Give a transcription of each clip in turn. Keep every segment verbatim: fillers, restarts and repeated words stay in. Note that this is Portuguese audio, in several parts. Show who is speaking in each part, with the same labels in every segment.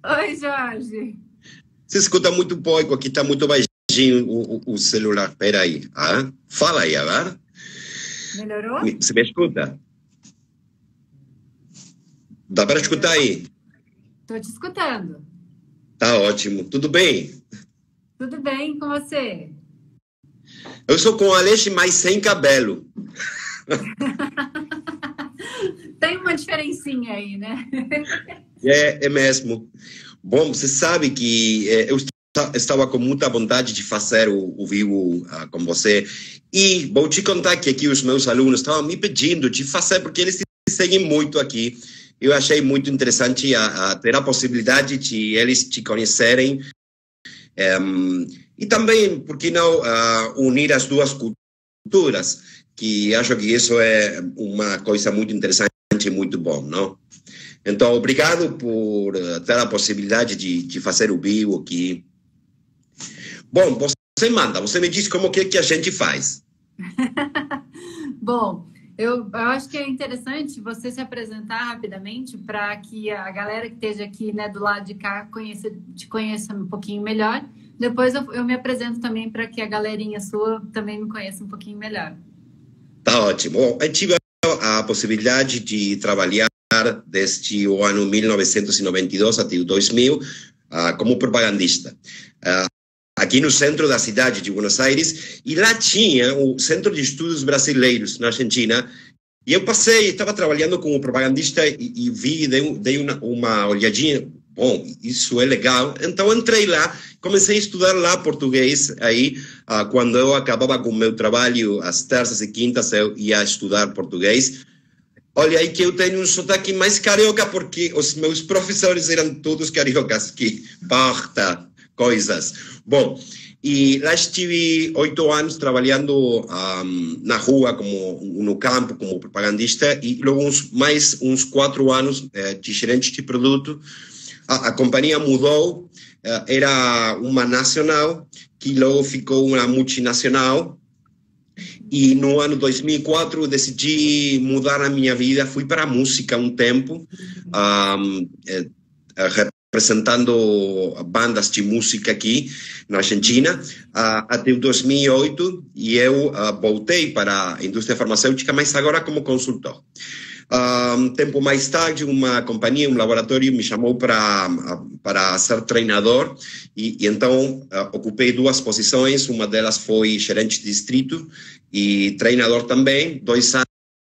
Speaker 1: Oi, Jorge.
Speaker 2: Se escuta muito pouco, aqui está muito baixinho o, o, o celular. Espera aí. Ah, fala aí, agora.
Speaker 1: Melhorou?
Speaker 2: Você me escuta? Dá para escutar
Speaker 1: Melhorou?
Speaker 2: aí?
Speaker 1: Tô te escutando.
Speaker 2: Tá ótimo. Tudo bem?
Speaker 1: Tudo bem com você?
Speaker 2: Eu sou com Aleixo, mas sem cabelo.
Speaker 1: Tem uma diferencinha aí, né?
Speaker 2: É, é mesmo. Bom, você sabe que é, eu estava com muita vontade de fazer o, o vivo uh, com você. E vou te contar que aqui os meus alunos estavam me pedindo de fazer, porque eles te seguem muito aqui. Eu achei muito interessante a, a ter a possibilidade de eles te conhecerem. Um, e também, por que não, uh, unir as duas culturas, que acho que isso é uma coisa muito interessante e muito bom, não? Então, obrigado por ter a possibilidade de, de fazer o vivo aqui. Bom, você manda, você me diz como que, que a gente faz.
Speaker 1: Bom, eu, eu acho que é interessante você se apresentar rapidamente para que a galera que esteja aqui, né, do lado de cá conheça, te conheça um pouquinho melhor. Depois eu, eu me apresento também para que a galerinha sua também me conheça um pouquinho melhor.
Speaker 2: Tá ótimo. Bom, eu tive a possibilidade de trabalhar desde o ano mil novecentos e noventa e dois até o dois mil uh, como propagandista. Uh, aqui no centro da cidade de Buenos Aires, e lá tinha o Centro de Estudos Brasileiros, na Argentina, e eu passei, estava trabalhando como propagandista e, e vi, dei, dei uma, uma olhadinha, bom, isso é legal, então entrei lá, comecei a estudar lá português, aí, uh, quando eu acabava com o meu trabalho, às terças e quintas, eu ia estudar português. Olha aí que eu tenho um sotaque mais carioca, porque os meus professores eram todos cariocas, que parta coisas. Bom, e lá estive oito anos trabalhando um, na rua, como no campo, como propagandista, e logo uns, mais uns quatro anos eh, de gerente de produto. A, a companhia mudou, eh, era uma nacional, que logo ficou uma multinacional. E no ano dois mil e quatro decidi mudar a minha vida, fui para a música um tempo, um, eh, representando bandas de música aqui na Argentina, uh, até o dois mil e oito, e eu uh, voltei para a indústria farmacêutica, mas agora como consultor. Uh, um tempo mais tarde, uma companhia, um laboratório me chamou para, para ser treinador, e, e então uh, ocupei duas posições, uma delas foi gerente de distrito e treinador também, dois anos.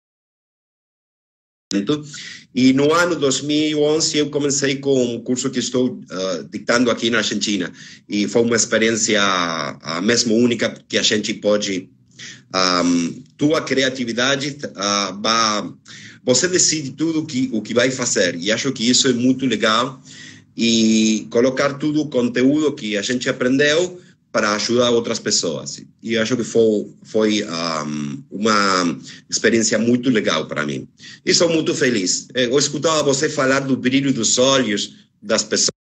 Speaker 2: E no ano dois mil e onze eu comecei com um curso que estou uh, dictando aqui na Argentina, e foi uma experiência uh, mesmo única, porque a gente pode, um, tua criatividade uh, vai... Você decide tudo que, o que vai fazer, e acho que isso é muito legal, e colocar tudo o conteúdo que a gente aprendeu para ajudar outras pessoas. E acho que foi, foi um, uma experiência muito legal para mim. E sou muito feliz. Eu escutava você falar do brilho dos olhos das pessoas,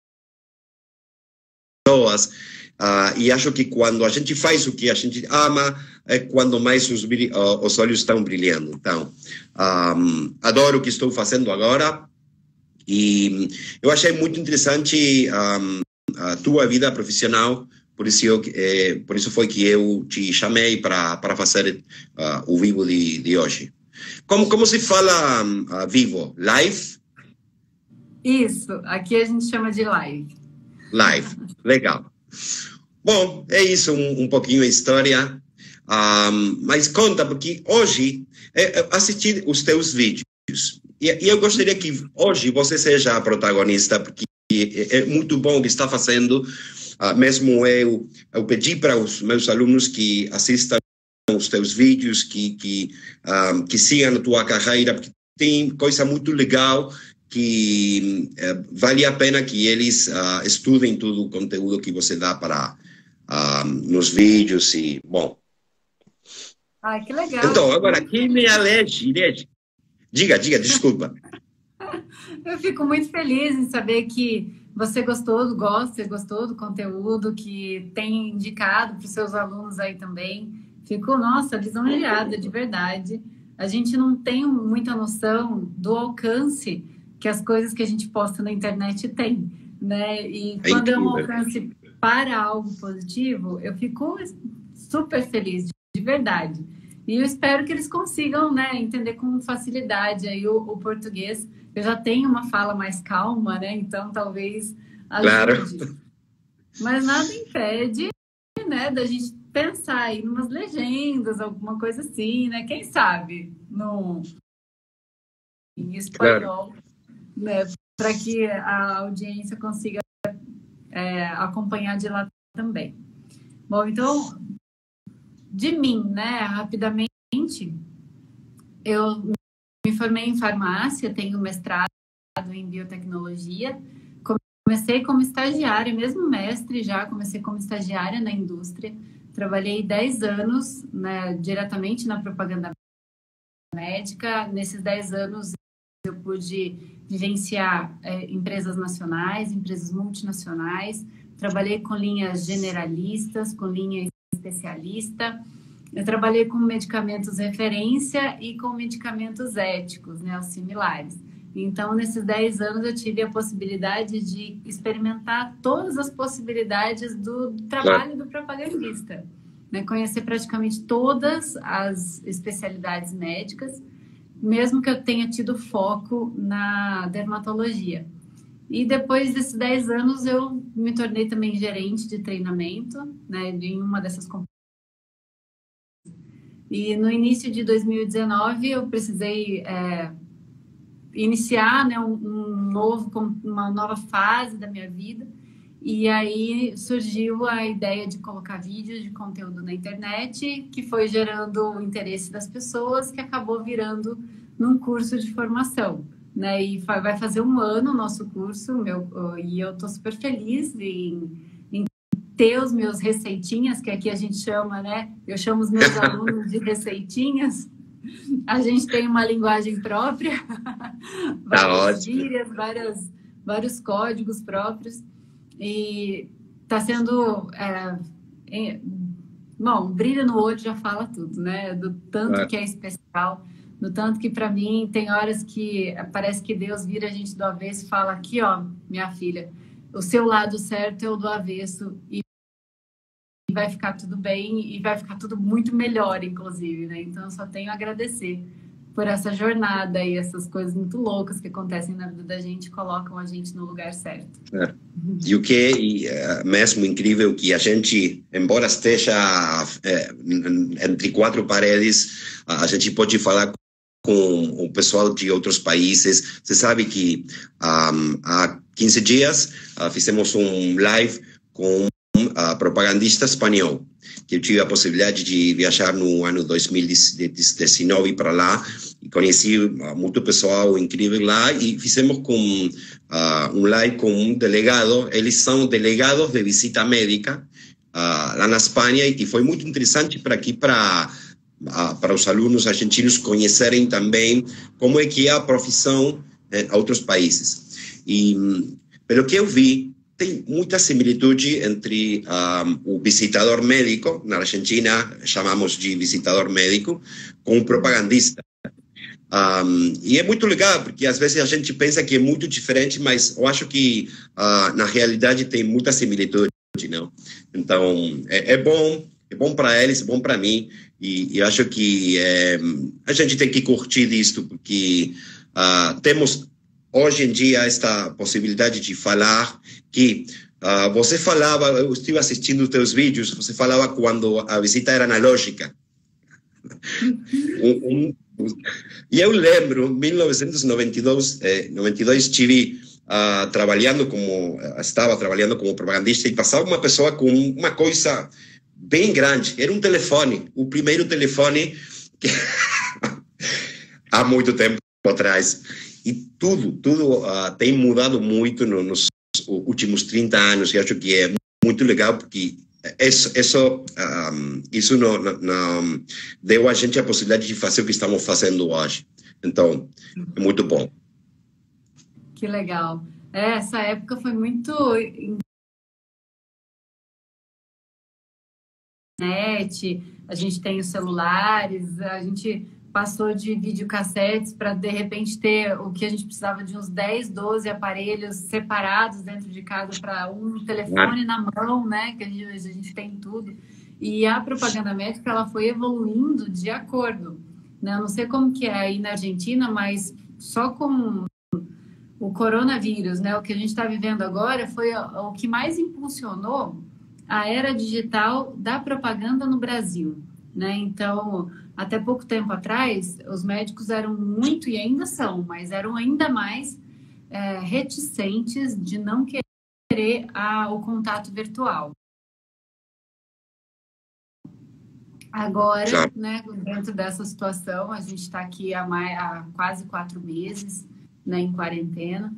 Speaker 2: Uh, e acho que quando a gente faz o que a gente ama, é quando mais os, uh, os olhos estão brilhando. Então, um, adoro o que estou fazendo agora, e eu achei muito interessante um, a tua vida profissional, por isso, eu, eh, por isso foi que eu te chamei para, para fazer uh, o vivo de, de hoje. Como, como se fala uh, vivo? Live?
Speaker 1: Isso, aqui a gente chama de live.
Speaker 2: Live, legal. Bom, é isso, um, um pouquinho a história. Um, mas conta, porque hoje é, eu assisti os teus vídeos e, e eu gostaria que hoje você seja a protagonista, porque é, é muito bom o que está fazendo. Uh, mesmo eu, eu pedi para os meus alunos que assistam os teus vídeos, que, que, um, que sigam a tua carreira, porque tem coisa muito legal que uh, vale a pena que eles uh, estudem todo o conteúdo que você dá para uh, nos vídeos e, bom.
Speaker 1: Ai, que legal.
Speaker 2: Então, agora, quem me elege? Diga, diga, desculpa.
Speaker 1: Eu fico muito feliz em saber que você gostou, gosta, gostou do conteúdo, que tem indicado para os seus alunos aí também. Fico, nossa, lisonjeada, de verdade. A gente não tem muita noção do alcance que as coisas que a gente posta na internet tem. né? E
Speaker 2: É
Speaker 1: quando é um
Speaker 2: incrível.
Speaker 1: alcance para algo positivo, eu fico super feliz, de verdade. E eu espero que eles consigam, né, entender com facilidade aí o, o português. Eu já tenho uma fala mais calma, né? Então talvez
Speaker 2: Claro.
Speaker 1: ajude. Mas nada impede, né, da gente pensar aí em umas legendas, alguma coisa assim, né? Quem sabe no em espanhol, claro, né, para que a audiência consiga é, acompanhar de lá também. Bom, então, de mim, né, rapidamente, eu me formei em farmácia, tenho mestrado em biotecnologia, comecei como estagiária, mesmo mestre já, comecei como estagiária na indústria, trabalhei dez anos, né, diretamente na propaganda médica. Nesses dez anos eu pude vivenciar é, empresas nacionais, empresas multinacionais, trabalhei com linhas generalistas, com linha especialista, eu trabalhei com medicamentos referência e com medicamentos éticos, né, os similares. Então, nesses dez anos, eu tive a possibilidade de experimentar todas as possibilidades do trabalho do propagandista, né, conhecer praticamente todas as especialidades médicas, mesmo que eu tenha tido foco na dermatologia. E depois desses dez anos, eu me tornei também gerente de treinamento, né, em uma dessas companhias. E no início de dois mil e dezenove, eu precisei é, iniciar, né, um, um novo, uma nova fase da minha vida. E aí surgiu a ideia de colocar vídeos de conteúdo na internet, que foi gerando o interesse das pessoas, que acabou virando num curso de formação, né? E vai fazer um ano o nosso curso, meu, e eu estou super feliz em, em ter os meus receitinhas, que aqui a gente chama, né? Eu chamo os meus alunos de receitinhas. A gente tem uma linguagem própria, várias gírias, várias, vários códigos próprios. E está sendo... É, é, bom, brilho no olho já fala tudo, né? Do tanto é. que é especial, do tanto que, para mim, tem horas que parece que Deus vira a gente do avesso e fala: aqui, ó, minha filha, o seu lado certo é o do avesso e vai ficar tudo bem e vai ficar tudo muito melhor, inclusive, né? Então, eu só tenho a agradecer por essa jornada e essas coisas muito loucas que acontecem na vida da gente, colocam a gente no lugar certo.
Speaker 2: É. E o que é mesmo incrível que a gente, embora esteja é, entre quatro paredes, a gente pode falar com o pessoal de outros países. Você sabe que um, há quinze dias uh, fizemos um live com um uh, propagandista espanhol, que eu tive a possibilidade de viajar no ano dois mil e dezenove para lá, e conheci uh, muito pessoal incrível lá, e fizemos com uh, um live com um delegado. Eles são delegados de visita médica uh, lá na Espanha, e foi muito interessante para aqui, para uh, para os alunos argentinos conhecerem também como é que é a profissão em outros países. E pelo que eu vi, tem muita similitude entre um, o visitador médico, na Argentina chamamos de visitador médico, com o propagandista. Um, e é muito legal, porque às vezes a gente pensa que é muito diferente, mas eu acho que uh, na realidade tem muita similitude, não? Então, é, é bom, é bom para eles, é bom para mim, e, e acho que é, a gente tem que curtir isto, porque uh, temos hoje em dia esta possibilidade de falar que uh, você falava, eu estive assistindo os teus vídeos, você falava quando a visita era analógica. um, um, e eu lembro, em mil novecentos e noventa e dois, eh, noventa e dois estive uh, trabalhando como, estava trabalhando como propagandista, e passava uma pessoa com uma coisa bem grande, era um telefone, o primeiro telefone que há muito tempo atrás. E tudo, tudo uh, tem mudado muito no, nos últimos trinta anos, e acho que é muito legal, porque isso, isso, um, isso não, não deu a gente a possibilidade de fazer o que estamos fazendo hoje. Então, é muito bom.
Speaker 1: Que legal. É, essa época foi muito... internet, a gente tem os celulares, a gente passou de videocassetes para, de repente, ter o que a gente precisava de uns dez, doze aparelhos separados dentro de casa para um telefone na mão, né? Que a gente, a gente tem tudo. E a propaganda médica, ela foi evoluindo de acordo, né? Eu não sei como que é aí na Argentina, mas só com o coronavírus, né? O que a gente está vivendo agora foi o que mais impulsionou a era digital da propaganda no Brasil, né? Então, até pouco tempo atrás, os médicos eram muito, e ainda são, mas eram ainda mais é, reticentes de não querer a, o contato virtual. Agora, né, dentro dessa situação, a gente está aqui há, mais, há quase quatro meses, né, em quarentena,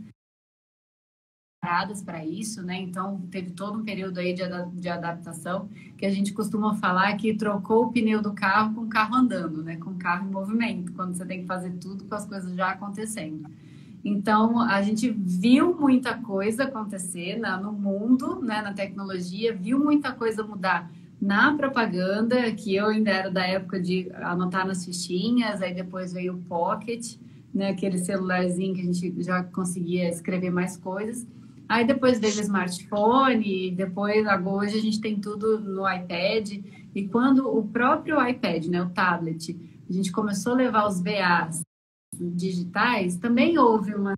Speaker 1: preparadas para isso, né? Então teve todo um período aí de, de adaptação, que a gente costuma falar que trocou o pneu do carro com o carro andando, né? Com o carro em movimento, quando você tem que fazer tudo com as coisas já acontecendo. Então a gente viu muita coisa acontecer na, no mundo, né? Na tecnologia, viu muita coisa mudar na propaganda, que eu ainda era da época de anotar nas fichinhas, aí depois veio o Pocket, né? Aquele celularzinho que a gente já conseguia escrever mais coisas. Aí depois veio o smartphone, e depois, hoje a gente tem tudo no iPad. E quando o próprio iPad, né, o tablet, a gente começou a levar os V As digitais, também houve uma,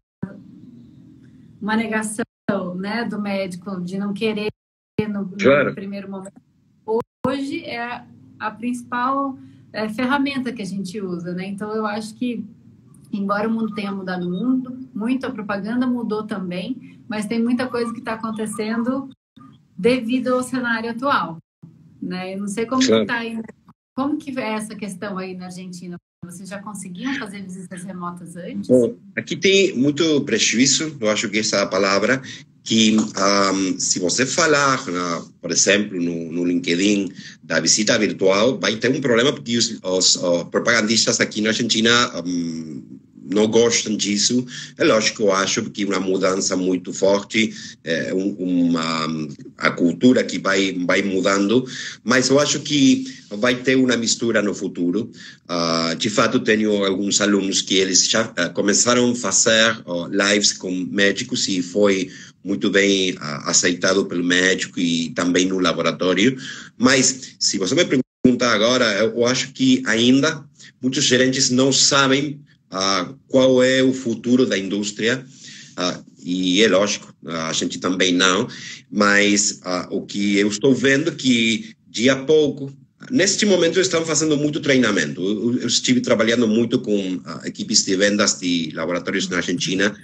Speaker 1: uma negação, né, do médico de não querer no, claro. no primeiro momento. Hoje é a principal é, ferramenta que a gente usa, né? Então eu acho que, embora o mundo tenha mudado muito, muito, a propaganda mudou também, mas tem muita coisa que está acontecendo devido ao cenário atual, né? Eu não sei como claro. que está aí, como que é essa questão aí na Argentina? Vocês já conseguiam fazer visitas remotas antes?
Speaker 2: Bom, aqui tem muito prejuízo, eu acho que essa é a palavra, que um, se você falar, uh, por exemplo, no, no LinkedIn da visita virtual, vai ter um problema porque os, os uh, propagandistas aqui na Argentina um, não gostam disso. É lógico, eu acho que uma mudança muito forte, é, um, uma, a cultura que vai, vai mudando, mas eu acho que vai ter uma mistura no futuro. Uh, de fato, tenho alguns alunos que eles já uh, começaram a fazer uh, lives com médicos e foi muito bem uh, aceitado pelo médico e também no laboratório. Mas, se você me pergunta agora, eu acho que ainda muitos gerentes não sabem Uh, qual é o futuro da indústria, uh, e é lógico, uh, a gente também não, mas uh, o que eu estou vendo é que, de a pouco, neste momento estão fazendo muito treinamento. Eu, eu estive trabalhando muito com uh, equipes de vendas de laboratórios na Argentina,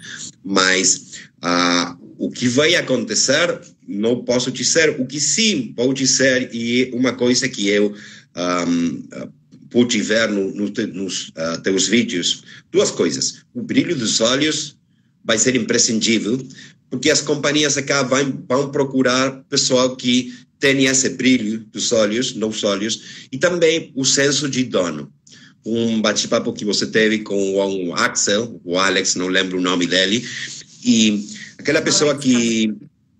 Speaker 2: mas uh, o que vai acontecer, não posso dizer. O que sim vou dizer, e uma coisa que eu um, pude ver no, no, nos uh, teus vídeos, duas coisas. O brilho dos olhos vai ser imprescindível, porque as companhias acá vão, vão procurar pessoal que tenha esse brilho dos olhos, nos olhos, e também o senso de dono. Um bate-papo que você teve com o Axel, o Alex, não lembro o nome dele, e aquela pessoa que...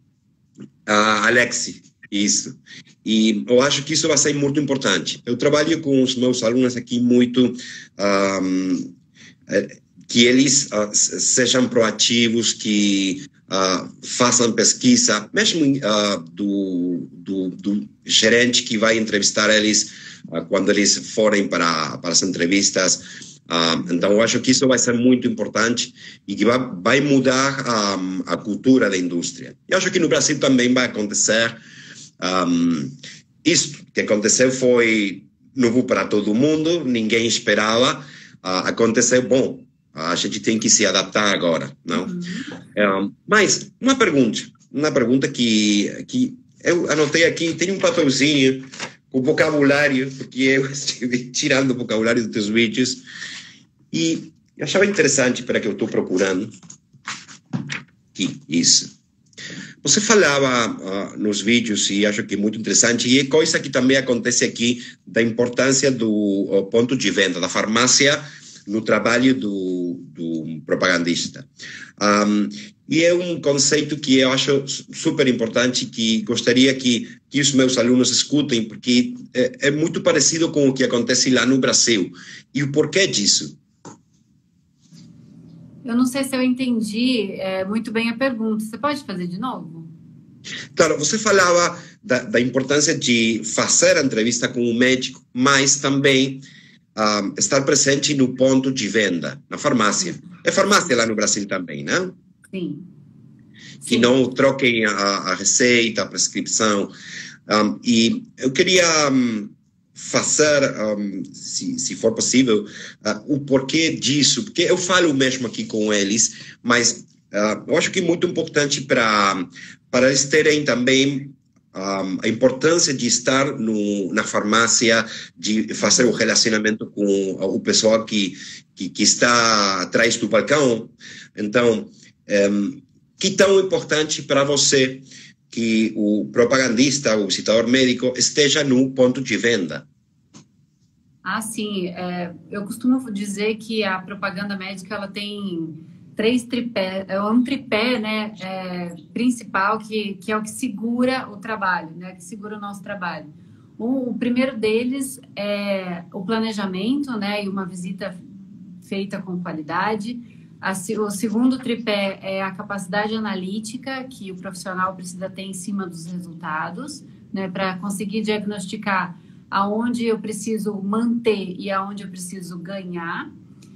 Speaker 2: Uh, Alexi, isso. E eu acho que isso vai ser muito importante. Eu trabalho com os meus alunos aqui muito... Um, que eles uh, sejam proativos, que uh, façam pesquisa, mesmo uh, do, do, do gerente que vai entrevistar eles uh, quando eles forem para, para as entrevistas. Uh, então, eu acho que isso vai ser muito importante e que vai, vai mudar um, a cultura da indústria. Eu acho que no Brasil também vai acontecer. Um, isto que aconteceu foi novo para todo mundo, ninguém esperava. Uh, aconteceu, bom, a gente tem que se adaptar agora, não? Uhum. Um, mas, uma pergunta, uma pergunta que, que eu anotei aqui, tem um papelzinho com vocabulário, porque eu estive tirando o vocabulário dos teus vídeos, e eu achava interessante, para que eu estou procurando, aqui, isso. Você falava uh, nos vídeos, e acho que é muito interessante, e é coisa que também acontece aqui, da importância do uh, ponto de venda, da farmácia, no trabalho do, do propagandista. Um, E é um conceito que eu acho super importante, que gostaria que, que os meus alunos escutem, porque é, é muito parecido com o que acontece lá no Brasil. E o porquê disso?
Speaker 1: Eu não sei se eu entendi é, muito bem a pergunta. Você pode fazer de novo?
Speaker 2: Claro, você falava da, da importância de fazer a entrevista com o médico, mas também um, estar presente no ponto de venda, na farmácia. É farmácia lá no Brasil também, né?
Speaker 1: Sim.
Speaker 2: Que
Speaker 1: Sim.
Speaker 2: não troquem a, a receita, a prescrição. Um, e eu queria um, fazer, um, se, se for possível, uh, o porquê disso, porque eu falo mesmo aqui com eles, mas uh, eu acho que é muito importante para para eles terem também um, a importância de estar no, na farmácia, de fazer o relacionamento com o pessoal que, que, que está atrás do balcão. Então, um, que tão importante para você que o propagandista, o visitador médico, esteja no ponto de venda?
Speaker 1: Ah, sim. É, eu costumo dizer que a propaganda médica ela tem três tripés, é um tripé, né, é, principal que, que é o que segura o trabalho, né, que segura o nosso trabalho. O, o primeiro deles é o planejamento, né, e uma visita feita com qualidade. A, o segundo tripé é a capacidade analítica que o profissional precisa ter em cima dos resultados, né, para conseguir diagnosticar aonde eu preciso manter e aonde eu preciso ganhar.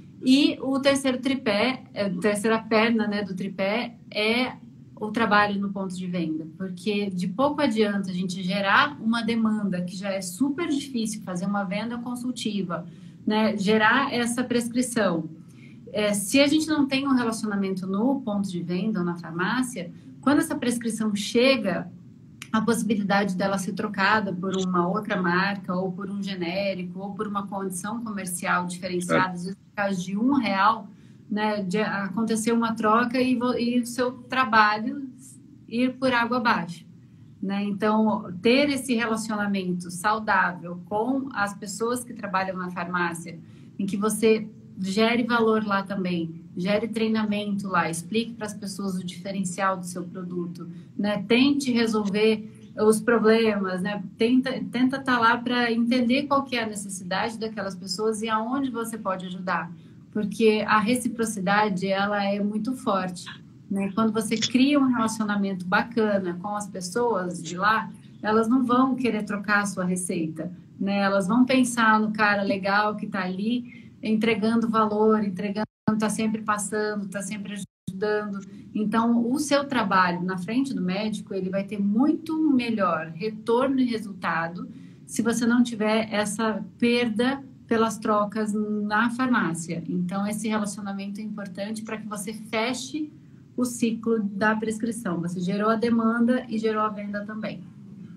Speaker 1: E o terceiro tripé, a terceira perna, né, do tripé é o trabalho no ponto de venda, porque de pouco adianta a gente gerar uma demanda, que já é super difícil fazer uma venda consultiva, né, gerar essa prescrição. É, se a gente não tem um relacionamento no ponto de venda ou na farmácia, quando essa prescrição chega, a possibilidade dela ser trocada por uma outra marca, ou por um genérico, ou por uma condição comercial diferenciada, às vezes, por causa de um real, né, de acontecer uma troca e, e o seu trabalho ir por água abaixo. Né? Então, ter esse relacionamento saudável com as pessoas que trabalham na farmácia, em que você gere valor lá também, gere treinamento lá, explique para as pessoas o diferencial do seu produto, né? Tente resolver os problemas, né? Tenta tenta estar lá para entender qual que é a necessidade daquelas pessoas e aonde você pode ajudar, porque a reciprocidade ela é muito forte, né? Quando você cria um relacionamento bacana com as pessoas de lá, elas não vão querer trocar a sua receita, né? Elas vão pensar no cara legal que está ali entregando valor, entregando, está sempre passando, está sempre ajudando. Então, o seu trabalho na frente do médico, ele vai ter muito melhor retorno e resultado se você não tiver essa perda pelas trocas na farmácia. Então, esse relacionamento é importante para que você feche o ciclo da prescrição. Você gerou a demanda e gerou a venda também.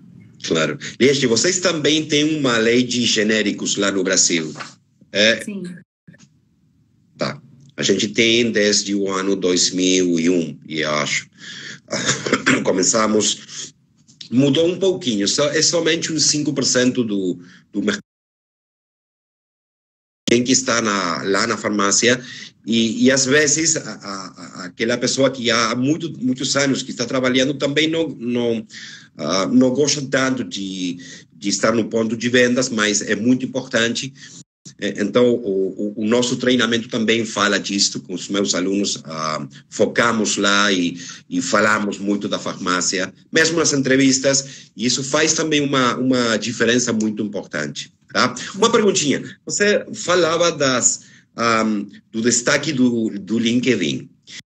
Speaker 2: Claro. Liege, vocês também têm uma lei de genéricos lá no Brasil? É,
Speaker 1: Sim.
Speaker 2: Tá. A gente tem desde o ano dois mil e um, e eu acho. Começamos, mudou um pouquinho, só, é somente uns cinco por cento do, do mercado que está na, lá na farmácia, e, e às vezes a, a, aquela pessoa que há muito, muitos anos que está trabalhando também não, não, uh, não gosta tanto de, de estar no ponto de vendas, mas é muito importante. Então, o, o, o nosso treinamento também fala disso com os meus alunos. Uh, focamos lá e, e falamos muito da farmácia, mesmo nas entrevistas, e isso faz também uma, uma diferença muito importante. Tá? Uma perguntinha. Você falava das, um, do destaque do, do LinkedIn.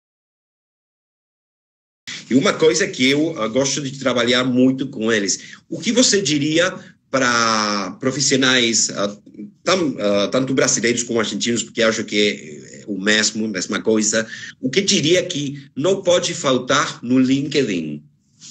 Speaker 2: E uma coisa que eu uh, gosto de trabalhar muito com eles. O que você diria para profissionais, uh, tam, uh, tanto brasileiros como argentinos, porque acho que é o mesmo, mesma coisa, o que diria que não pode faltar no LinkedIn?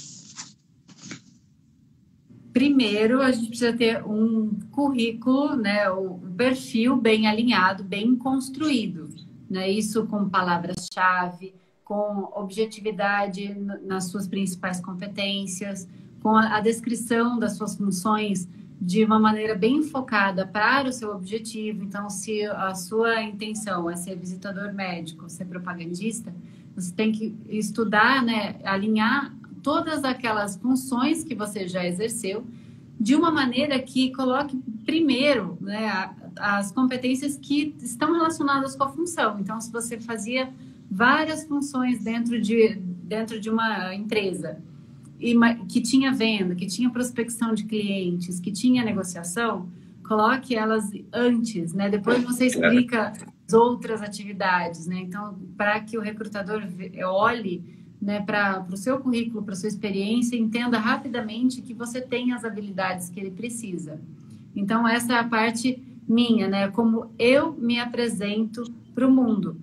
Speaker 1: Primeiro, a gente precisa ter um currículo, né, um perfil bem alinhado, bem construído, né? Isso com palavras-chave, com objetividade nas suas principais competências, com a descrição das suas funções de uma maneira bem focada para o seu objetivo. Então, se a sua intenção é ser visitador médico, ser propagandista, Você tem que estudar, né, alinhar todas aquelas funções que você já exerceu de uma maneira que coloque primeiro, né, as competências que estão relacionadas com a função. Então, se você fazia várias funções dentro de, dentro de uma empresa, e que tinha venda, que tinha prospecção de clientes, que tinha negociação, coloque elas antes, né? Depois você explica as outras atividades, né? Então, para que o recrutador olhe, né, para o seu currículo, para a sua experiência, entenda rapidamente que você tem as habilidades que ele precisa. Então, essa é a parte minha, né? Como eu me apresento para o mundo.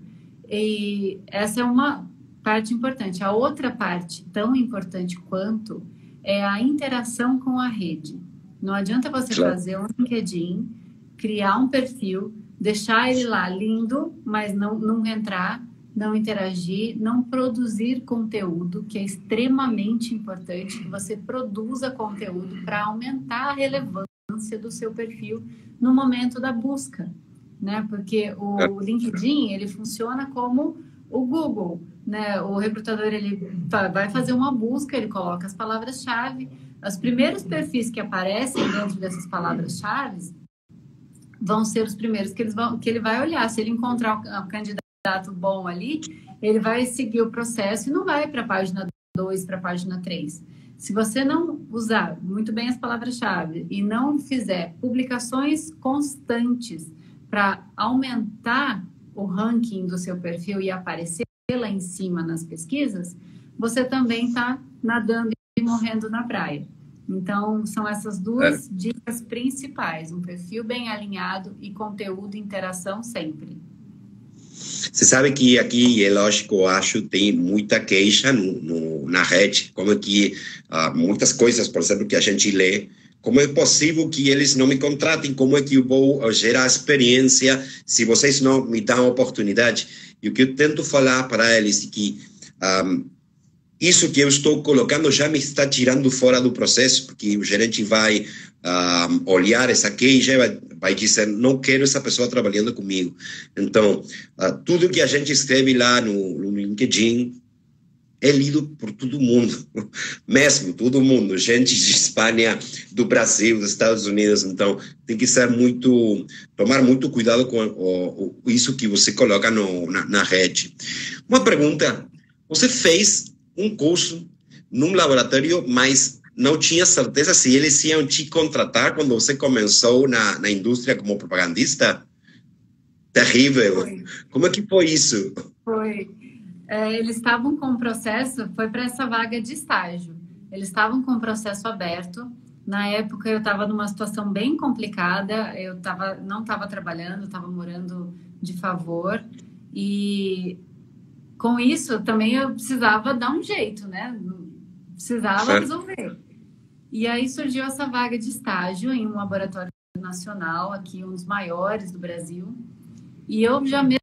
Speaker 1: E essa é uma parte importante. A outra parte, tão importante quanto, é a interação com a rede. Não adianta você fazer um LinkedIn, criar um perfil, deixar ele lá lindo, mas não, não entrar, não interagir, não produzir conteúdo, que é extremamente importante que você produza conteúdo para aumentar a relevância do seu perfil no momento da busca, né? Porque o LinkedIn, ele funciona como o Google, né? O recrutador, ele vai fazer uma busca, ele coloca as palavras-chave, os primeiros perfis que aparecem dentro dessas palavras-chave vão ser os primeiros que, eles vão, que ele vai olhar. Se ele encontrar um candidato bom ali, ele vai seguir o processo e não vai para a página dois, para a página três. Se você não usar muito bem as palavras-chave e não fizer publicações constantes para aumentar o ranking do seu perfil e aparecer lá em cima nas pesquisas, você também está nadando e morrendo na praia. Então, são essas duas é. dicas principais, um perfil bem alinhado e conteúdo e interação sempre.
Speaker 2: Você sabe que aqui, é lógico, eu acho que tem muita queixa no, no, na rede, como que uh, muitas coisas, por exemplo, que a gente lê, como é possível que eles não me contratem, como é que eu vou gerar experiência se vocês não me dão a oportunidade. E o que eu tento falar para eles é que um, isso que eu estou colocando já me está tirando fora do processo, porque o gerente vai um, olhar essa queixa e vai, vai dizer, não quero essa pessoa trabalhando comigo. Então, uh, tudo que a gente escreve lá no, no LinkedIn é lido por todo mundo, mesmo todo mundo, gente de Espanha, do Brasil, dos Estados Unidos. Então, tem que ser muito, tomar muito cuidado com o, o, isso que você coloca no, na, na rede. Uma pergunta, você fez um curso num laboratório, mas não tinha certeza se eles iam te contratar quando você começou na, na indústria como propagandista? Terrível. Foi. Como é que foi isso?
Speaker 1: Foi. É, eles estavam com o processo, foi para essa vaga de estágio. Eles estavam com o processo aberto. Na época, eu estava numa situação bem complicada. Eu tava, não estava trabalhando, estava morando de favor. E com isso, também eu precisava dar um jeito, né? Precisava certo. resolver. E aí surgiu essa vaga de estágio em um laboratório nacional, aqui um dos maiores do Brasil. E eu já mesmo...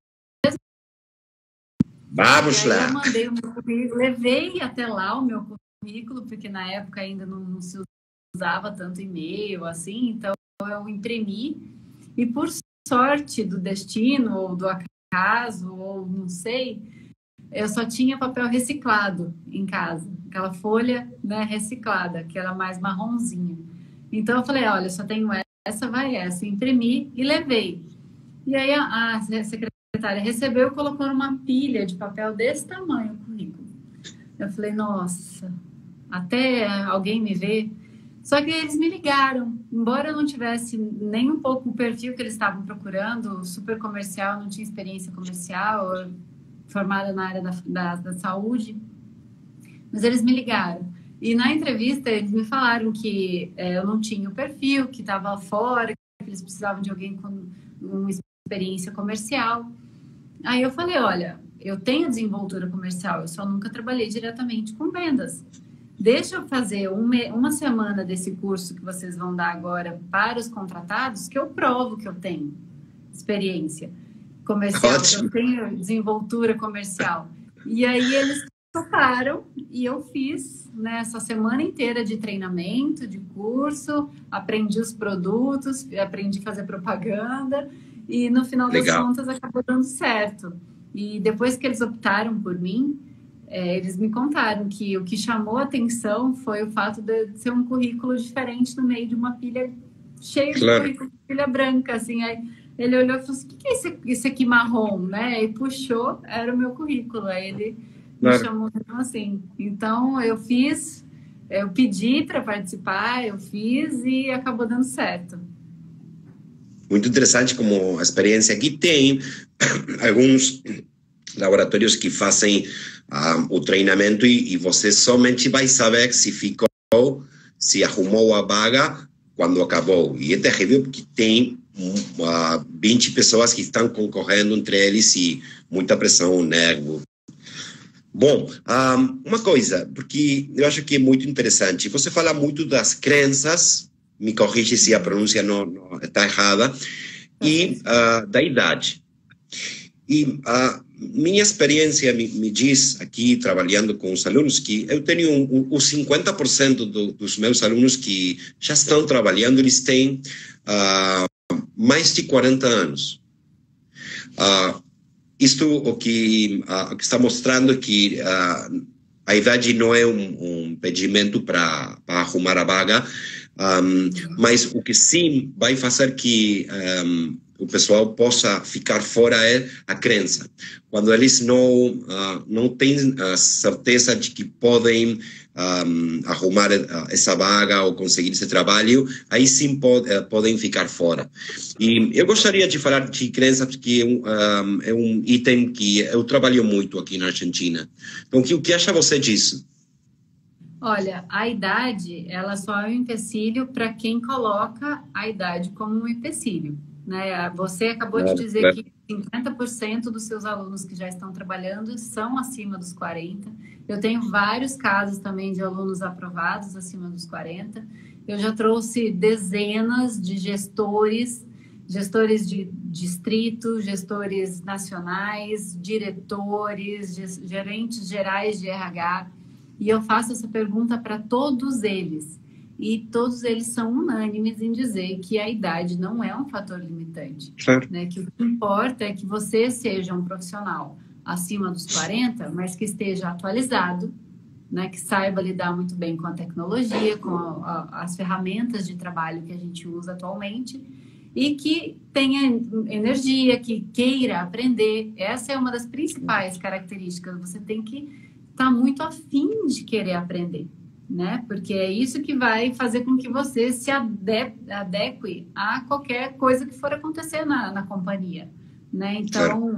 Speaker 2: Vamos lá!
Speaker 1: Eu mandei o meu currículo, levei até lá o meu currículo, porque na época ainda não, não se usava tanto e-mail, assim, então eu imprimi. E por sorte do destino, ou do acaso, ou não sei... eu só tinha papel reciclado em casa, aquela folha, né, reciclada, que era mais marronzinha. Então, eu falei, olha, só tenho essa, vai essa. Imprimi e levei. E aí, a, a secretária recebeu e colocou numa pilha de papel desse tamanho o currículo. Eu falei, nossa, até alguém me ver. Só que eles me ligaram. Embora eu não tivesse nem um pouco o perfil que eles estavam procurando, super comercial, não tinha experiência comercial, formada na área da, da, da saúde, mas eles me ligaram. E na entrevista, eles me falaram que é, eu não tinha o perfil, que estava fora, que eles precisavam de alguém com uma experiência comercial. Aí eu falei, olha, eu tenho desenvoltura comercial, eu só nunca trabalhei diretamente com vendas. Deixa eu fazer uma, uma semana desse curso que vocês vão dar agora para os contratados, que eu provo que eu tenho experiência comercial, eu tenho desenvoltura comercial. E aí eles toparam e eu fiz, né, essa semana inteira de treinamento, de curso, aprendi os produtos, aprendi a fazer propaganda e no final Legal. das contas acabou dando certo. E depois que eles optaram por mim, é, eles me contaram que o que chamou a atenção foi o fato de ser um currículo diferente no meio de uma pilha cheia
Speaker 2: Claro.
Speaker 1: de currículo, pilha branca, assim. Aí ele olhou e falou assim, o que é esse, esse aqui marrom, né? E puxou, era o meu currículo. Aí ele
Speaker 2: Claro.
Speaker 1: me chamou assim. Então, eu fiz, eu pedi para participar, eu fiz e acabou dando certo.
Speaker 2: Muito interessante como a experiência aqui tem alguns laboratórios que fazem uh, o treinamento e, e você somente vai saber se ficou, se arrumou a vaga quando acabou. E é terrível porque tem uh, vinte pessoas que estão concorrendo entre eles e muita pressão, nervo. Bom, um, uma coisa, porque eu acho que é muito interessante. Você fala muito das crenças, me corrige se a pronúncia não, não está errada, e uh, da idade. E a minha experiência me, me diz aqui, trabalhando com os alunos, que eu tenho um, um, os cinquenta por cento do, dos meus alunos que já estão trabalhando, eles têm uh, mais de quarenta anos. Uh, isto o que, uh, o que está mostrando que uh, a idade não é um, um impedimento para arrumar a vaga, um, mas o que sim vai fazer que um, o pessoal possa ficar fora é a crença. Quando eles não, uh, não têm a certeza de que podem um, arrumar essa vaga ou conseguir esse trabalho, aí sim pode, uh, podem ficar fora. E eu gostaria de falar de crença porque é um, um, é um item que eu trabalho muito aqui na Argentina. Então, o que, o que acha você disso?
Speaker 1: Olha, a idade, ela só é um empecilho para quem coloca a idade como um empecilho, né? Você acabou
Speaker 2: Claro,
Speaker 1: de dizer
Speaker 2: claro.
Speaker 1: que cinquenta por cento dos seus alunos que já estão trabalhando são acima dos quarenta. Eu tenho vários casos também de alunos aprovados acima dos quarenta. Eu já trouxe dezenas de gestores, gestores de distrito, gestores nacionais, diretores, gerentes gerais de R H. E eu faço essa pergunta para todos eles. E todos eles são unânimes em dizer que a idade não é um fator limitante.
Speaker 2: Claro.
Speaker 1: Né? Que o que importa é que você seja um profissional acima dos quarenta, mas que esteja atualizado, né? Que saiba lidar muito bem com a tecnologia, com a, a, as ferramentas de trabalho que a gente usa atualmente e que tenha energia, que queira aprender. Essa é uma das principais características. Você tem que está muito afim de querer aprender, né? Porque é isso que vai fazer com que você se ade adeque a qualquer coisa que for acontecer na, na companhia, né? Então,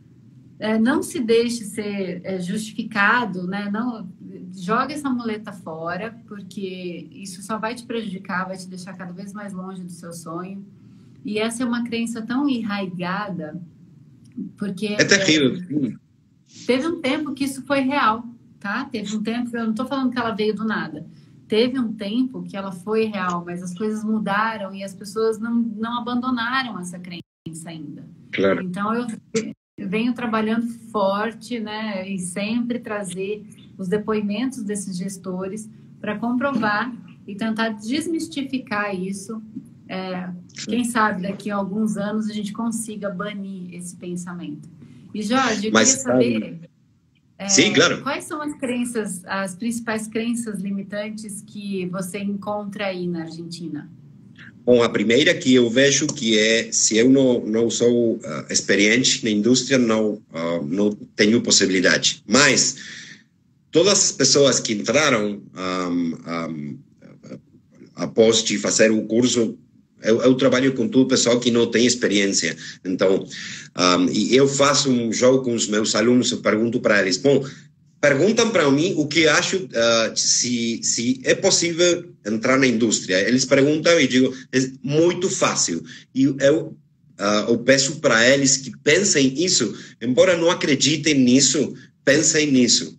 Speaker 1: é, não se deixe ser é, justificado, né? Não, joga essa muleta fora, porque isso só vai te prejudicar, vai te deixar cada vez mais longe do seu sonho. E essa é uma crença tão enraizada, porque...
Speaker 2: É terrível.
Speaker 1: É, teve um tempo que isso foi real, tá? Teve um tempo, eu não estou falando que ela veio do nada. Teve um tempo que ela foi real, mas as coisas mudaram e as pessoas não, não abandonaram essa crença ainda.
Speaker 2: Claro.
Speaker 1: Então, eu venho trabalhando forte, né? E sempre trazer os depoimentos desses gestores para comprovar e tentar desmistificar isso. É, quem sabe daqui a alguns anos a gente consiga banir esse pensamento. E, Jorge, eu
Speaker 2: Mas,
Speaker 1: queria saber é,
Speaker 2: sim, claro.
Speaker 1: Quais são as crenças, as principais crenças limitantes que você encontra aí na Argentina?
Speaker 2: Bom, a primeira que eu vejo que é, se eu não, não sou uh, experiente na indústria, não, uh, não tenho possibilidade. Mas todas as pessoas que entraram um, um, após de fazer o curso, Eu, eu trabalho com todo o pessoal que não tem experiência. Então, um, e eu faço um jogo com os meus alunos, eu pergunto para eles, bom, perguntam para mim o que acho, uh, se, se é possível entrar na indústria. Eles perguntam e eu digo, é muito fácil. E eu, uh, eu peço para eles que pensem nisso, embora não acreditem nisso, pensem nisso.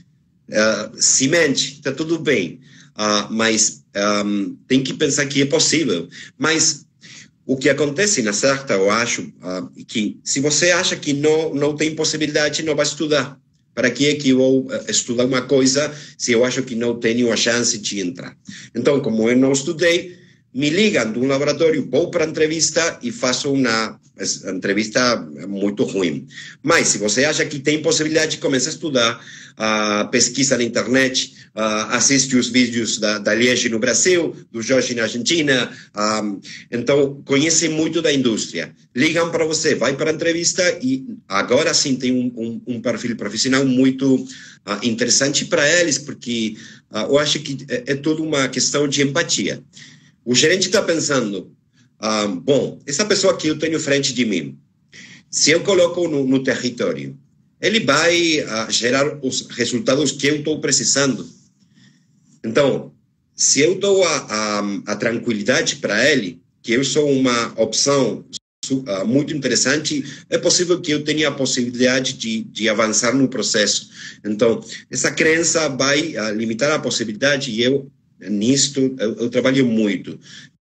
Speaker 2: Uh, se mente, está tudo bem. Uh, mas um, tem que pensar que é possível. Mas o que acontece na certa, eu acho, uh, que se você acha que não, não tem possibilidade, não vai estudar. Para que é que eu vou estudar uma coisa se eu acho que não tenho a chance de entrar? Então, como eu não estudei, me ligam de um laboratório, vou para a entrevista e faço uma entrevista muito ruim. Mas se você acha que tem possibilidade, começa a estudar, uh, pesquisa na internet, uh, assiste os vídeos da, da Liege no Brasil, do Jorge na Argentina, um, então conhece muito da indústria. Ligam para você, vai para a entrevista e agora sim tem um, um, um perfil profissional muito uh, interessante para eles, porque uh, eu acho que é, é toda uma questão de empatia. O gerente está pensando, ah, bom, essa pessoa que eu tenho frente de mim, se eu coloco no, no território, ele vai ah, gerar os resultados que eu estou precisando. Então, se eu dou a, a, a tranquilidade para ele, que eu sou uma opção uh, muito interessante, é possível que eu tenha a possibilidade de, de avançar no processo. Então, essa crença vai uh, limitar a possibilidade e eu nisto eu, eu trabalho muito.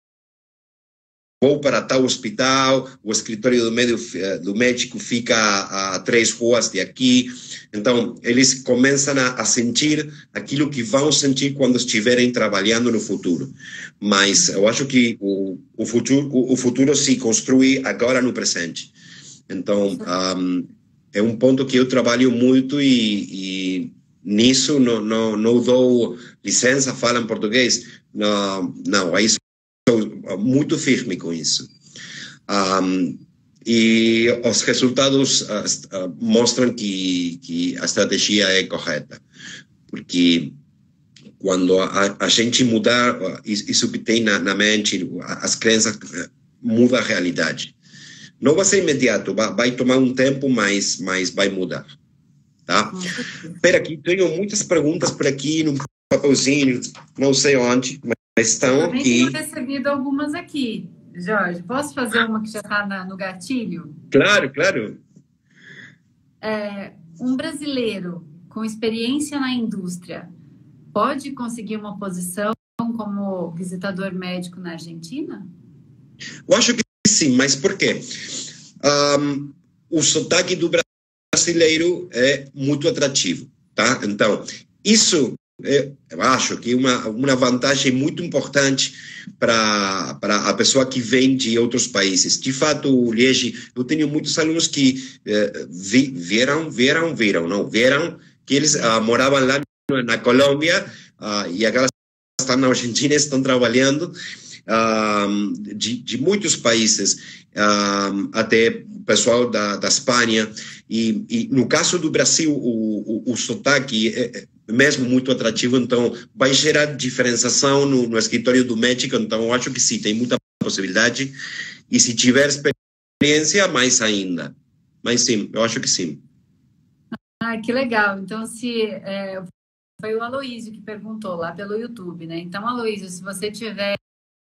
Speaker 2: Vou para tal hospital, o escritório do, médio, do médico fica a, a três ruas de aqui. Então, eles começam a, a sentir aquilo que vão sentir quando estiverem trabalhando no futuro. Mas eu acho que o, o, futuro, o, o futuro se construi agora no presente. Então, um, é um ponto que eu trabalho muito e, e nisso não, não, não dou licença, fala em português. Não, não, aí sou muito firme com isso. Um, e os resultados uh, uh, mostram que, que a estratégia é correta. Porque quando a, a gente mudar uh, isso que tem na, na mente, as crenças, uh, muda a realidade. Não vai ser imediato, vai, vai tomar um tempo, mas, mas vai mudar. Tá? Espera aqui, tenho muitas perguntas por aqui no papelzinho, não sei onde, mas estão
Speaker 1: também
Speaker 2: aqui.
Speaker 1: tenho recebido algumas aqui, Jorge. Posso fazer uma que já está no gatilho?
Speaker 2: Claro, claro.
Speaker 1: É, um brasileiro com experiência na indústria pode conseguir uma posição como visitador médico na Argentina?
Speaker 2: Eu acho que sim, mas por quê? Um, o sotaque do brasileiro é muito atrativo, tá? Então, isso eu acho que é uma, uma vantagem muito importante para para a pessoa que vem de outros países. De fato, Liege, eu tenho muitos alunos que eh, vi, vieram, vieram, viram, não, vieram que eles ah, moravam lá na Colômbia ah, e agora estão na Argentina, estão trabalhando ah, de, de muitos países, ah, até pessoal da, da Espanha. E, e no caso do Brasil, o, o, o sotaque é mesmo muito atrativo, então vai gerar diferenciação no, no escritório do médico, então eu acho que sim, tem muita possibilidade, e se tiver experiência, mais ainda. Mas sim, eu acho que sim.
Speaker 1: Ah, que legal. Então, se é, foi o Aloísio que perguntou lá pelo YouTube, né? Então, Aloísio, se você tiver,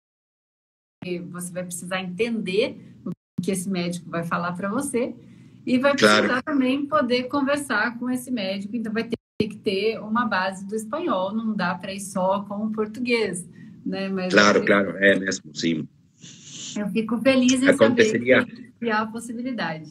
Speaker 1: você vai precisar entender o que esse médico vai falar para você, e vai precisar claro. também poder conversar com esse médico, então vai ter que ter uma base do espanhol, não dá para ir só com o português, né? Mas
Speaker 2: claro,
Speaker 1: eu,
Speaker 2: claro, é mesmo, sim.
Speaker 1: Eu fico feliz em
Speaker 2: Aconteceria...
Speaker 1: saber que há a possibilidade.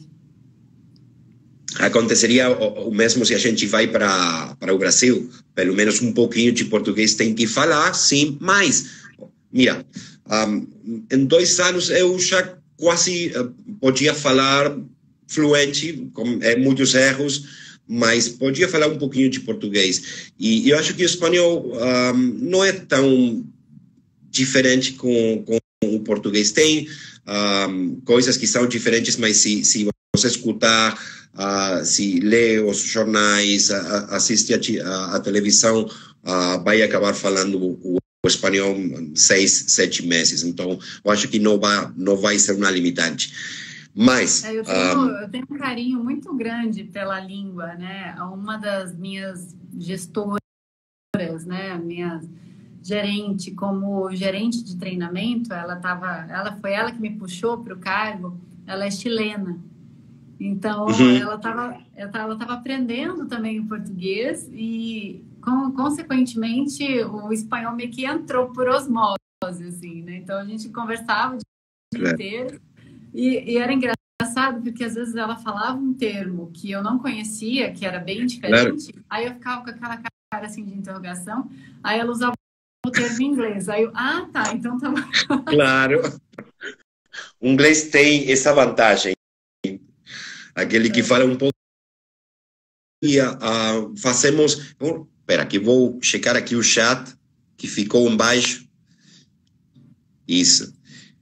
Speaker 2: Aconteceria o, o mesmo se a gente vai para para o Brasil, pelo menos um pouquinho de português tem que falar, sim, mas, mira, um, em dois anos eu já quase uh, podia falar fluente, com é, muitos erros, mas podia falar um pouquinho de português. E eu acho que o espanhol um, não é tão diferente com, com o português. Tem um, coisas que são diferentes, mas se, se você escutar, uh, se lê os jornais, uh, assiste a, a, a televisão, uh, vai acabar falando o, o espanhol seis, sete meses. Então, eu acho que não vai, não vai ser uma limitante. Mas,
Speaker 1: é, eu, tenho, um... eu tenho um carinho muito grande pela língua, né? Uma das minhas gestoras, né? Minha gerente, como gerente de treinamento, ela tava, ela foi ela que me puxou para o cargo. Ela é chilena, então uhum. ela estava, ela estava aprendendo também o português e, com, consequentemente, o espanhol meio que entrou por osmose, assim, né? Então a gente conversava o dia é. inteiro. E, e era engraçado porque às vezes ela falava um termo que eu não conhecia, que era bem diferente, claro. Aí eu ficava com aquela cara assim de interrogação, aí ela usava o termo em inglês. Aí eu, ah, tá, então tá bom.
Speaker 2: Claro. O inglês tem essa vantagem. Aquele que fala um pouco. E uh, fazemos. Espera, que vou checar aqui o chat que ficou embaixo. Isso.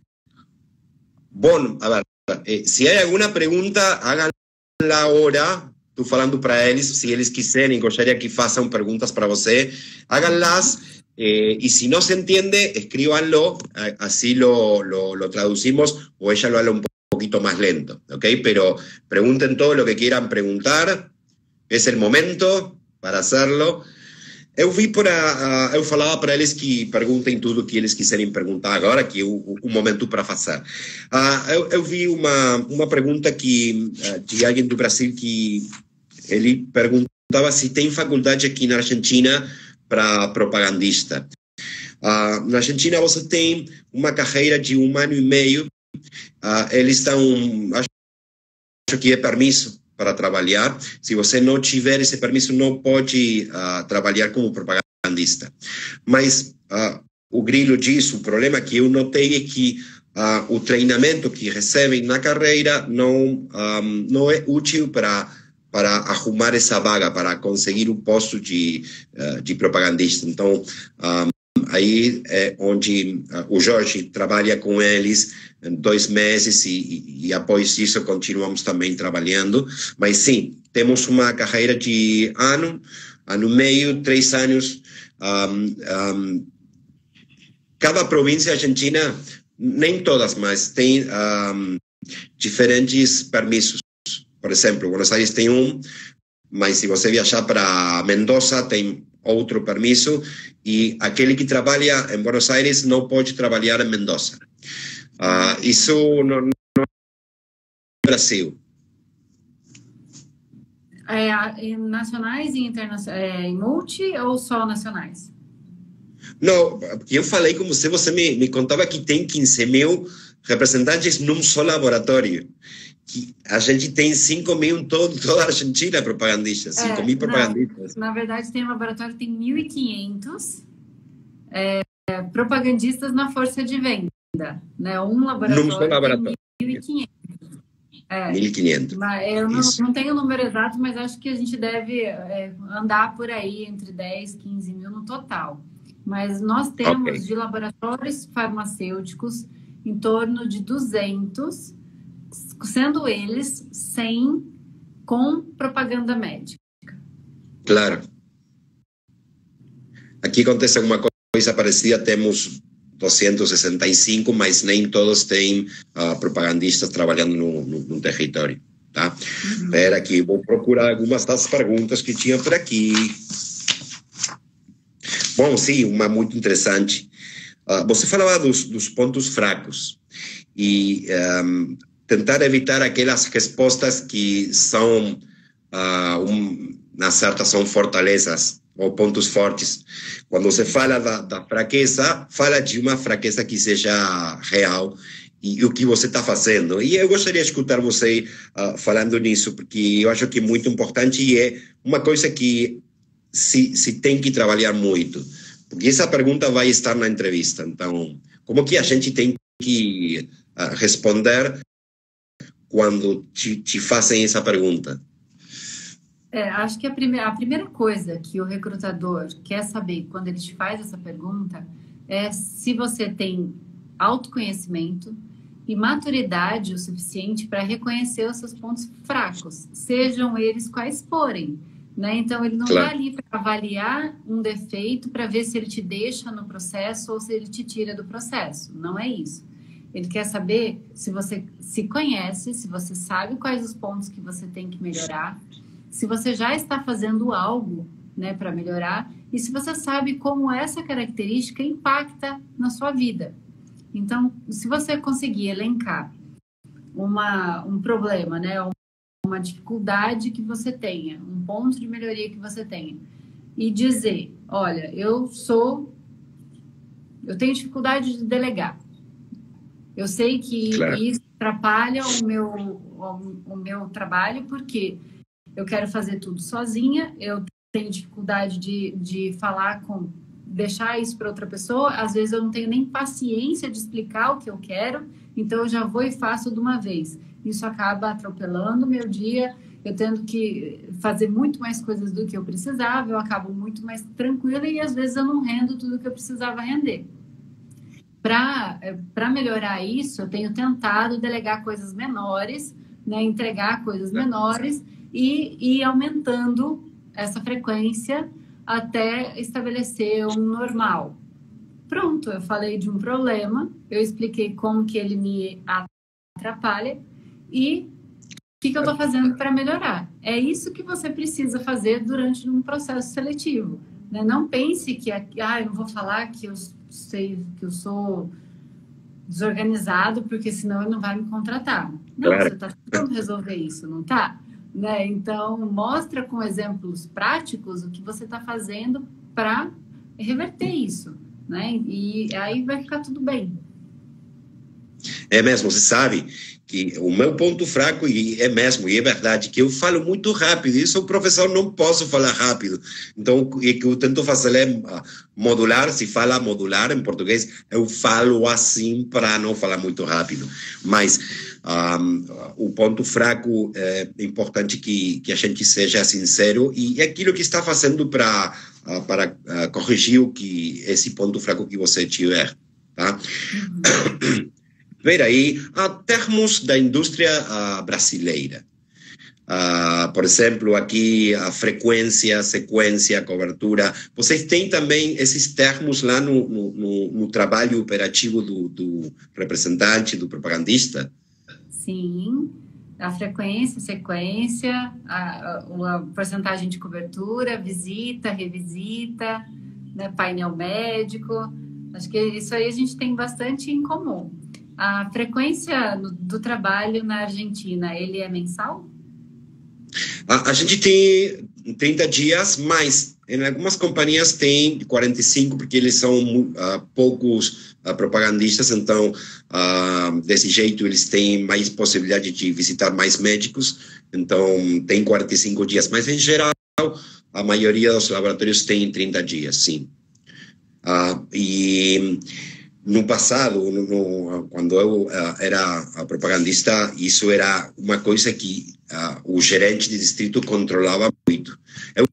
Speaker 2: Bom, a ver, eh, se há alguma pergunta, háganla agora. Estou falando para eles, se eles quiserem, gostaria que façam perguntas para você, háganlas. Eh, y si no se entiende, escríbanlo, así lo, lo, lo traducimos, o ella lo habla un poquito más lento, ¿ok? Pero pregunten todo lo que quieran preguntar, es el momento para hacerlo. Eu vi para, uh, eu falava para eles que perguntem tudo o que eles quiserem perguntar agora, que é o, o momento para fazer. Uh, eu, eu vi uma, uma pergunta que, uh, de alguém do Brasil que ele perguntava se tem faculdade aqui na Argentina para propagandista. Uh, na Argentina você tem uma carreira de um ano e meio, uh, eles estão, acho que é permisso para trabalhar. Se você não tiver esse permisso, não pode uh, trabalhar como propagandista. Mas uh, o Grilo diz, o problema que eu notei é que uh, o treinamento que recebem na carreira não, um, não é útil para para arrumar essa vaga, para conseguir o posto de, uh, de propagandista. Então, um, aí é onde uh, o Jorge trabalha com eles dois meses e, e, e após disso continuamos também trabalhando. Mas sim, temos uma carreira de ano, ano e meio, três anos. Um, um, cada província argentina, nem todas, mas tem um, diferentes permissos. Por exemplo, Buenos Aires tem um, mas se você viajar para Mendoza tem outro permisso e aquele que trabalha em Buenos Aires não pode trabalhar em Mendoza. Uh, isso não, não é no Brasil.
Speaker 1: É, nacionais e internacionais, é, em multi ou só nacionais?
Speaker 2: Não, porque eu falei com você, você me, me contava que tem quinze mil representantes num só laboratório. Que a gente tem cinco mil em todo, toda a Argentina propagandistas, cinco mil propagandistas.
Speaker 1: Não, na verdade, tem um laboratório que tem mil e quinhentos é, propagandistas na força de venda. Né? Um laboratório,
Speaker 2: Num só laboratório.
Speaker 1: tem mil e quinhentos. É,
Speaker 2: mil e quinhentos.
Speaker 1: Eu não, não tenho o número exato, mas acho que a gente deve é, andar por aí entre dez, quinze mil no total. Mas nós temos okay. de laboratórios farmacêuticos em torno de duzentos, sendo eles cem com propaganda médica.
Speaker 2: Claro. Aqui acontece alguma coisa parecida, temos duzentos e sessenta e cinco, mas nem todos têm uh, propagandistas trabalhando no, no, no território, tá? Uhum. Espera aqui, vou procurar algumas das perguntas que tinha por aqui. Bom, sim, uma muito interessante. Uh, você falava dos, dos pontos fracos e um, tentar evitar aquelas respostas que são, uh, um, na certa, são fortalezas ou pontos fortes. Quando você fala da, da fraqueza, fala de uma fraqueza que seja real e, e o que você está fazendo. E eu gostaria de escutar você uh, falando nisso, porque eu acho que é muito importante e é uma coisa que se, se tem que trabalhar muito. Porque essa pergunta vai estar na entrevista. Então, como que a gente tem que uh, responder quando te, te fazem essa pergunta?
Speaker 1: É, acho que a primeira, a primeira coisa que o recrutador quer saber quando ele te faz essa pergunta é se você tem autoconhecimento e maturidade o suficiente para reconhecer os seus pontos fracos, sejam eles quais forem. Né? Então, ele não está claro. ali para avaliar um defeito para ver se ele te deixa no processo ou se ele te tira do processo. Não é isso. Ele quer saber se você se conhece, se você sabe quais os pontos que você tem que melhorar, se você já está fazendo algo, né, para melhorar e se você sabe como essa característica impacta na sua vida. Então, se você conseguir elencar uma, um problema, né, uma dificuldade que você tenha, um ponto de melhoria que você tenha e dizer, olha, eu sou, eu tenho dificuldade de delegar. Eu sei que claro. isso atrapalha o meu, o, o meu trabalho porque eu quero fazer tudo sozinha, eu tenho dificuldade de, de falar com deixar isso para outra pessoa, às vezes eu não tenho nem paciência de explicar o que eu quero, então eu já vou e faço de uma vez. Isso acaba atropelando o meu dia, eu tendo que fazer muito mais coisas do que eu precisava, eu acabo muito mais tranquila e às vezes eu não rendo tudo que eu precisava render. Para melhorar isso, eu tenho tentado delegar coisas menores, né, entregar coisas menores e ir aumentando essa frequência até estabelecer um normal. Pronto, eu falei de um problema, eu expliquei como que ele me atrapalha e o que, que eu estou fazendo para melhorar. É isso que você precisa fazer durante um processo seletivo. Né? Não pense que ah, eu não vou falar que eu sei que eu sou desorganizado, porque senão ele não vai me contratar. Não, claro. Você está tentando resolver isso, não está? Né? Então, mostra com exemplos práticos o que você está fazendo para reverter isso. Né? E aí vai ficar tudo bem.
Speaker 2: É mesmo, você sabe que o meu ponto fraco, e é mesmo, e é verdade, que eu falo muito rápido, e eu sou professor, não posso falar rápido. Então, o que eu tento fazer é modular, se fala modular em português, eu falo assim para não falar muito rápido. Mas um, o ponto fraco é importante que, que a gente seja sincero, e é aquilo que está fazendo para para uh, corrigir o que, esse ponto fraco que você tiver. Tá? Uhum. Ver aí, a termos da indústria uh, brasileira. Uh, por exemplo, aqui a frequência, sequência, cobertura. Vocês têm também esses termos lá no, no, no, no trabalho operativo do, do representante, do propagandista?
Speaker 1: Sim, a frequência, sequência, a, a, a porcentagem de cobertura, visita, revisita, né, painel médico. Acho que isso aí a gente tem bastante em comum. A frequência do trabalho na Argentina, ele é mensal?
Speaker 2: A, a gente tem trinta dias, mas em algumas companhias tem quarenta e cinco, porque eles são uh, poucos uh, propagandistas, então uh, desse jeito eles têm mais possibilidade de visitar mais médicos, então tem quarenta e cinco dias, mas em geral a maioria dos laboratórios tem trinta dias, sim. Uh, e no passado, no, no, quando eu uh, era propagandista, isso era uma coisa que uh, o gerente de distrito controlava muito. Eu...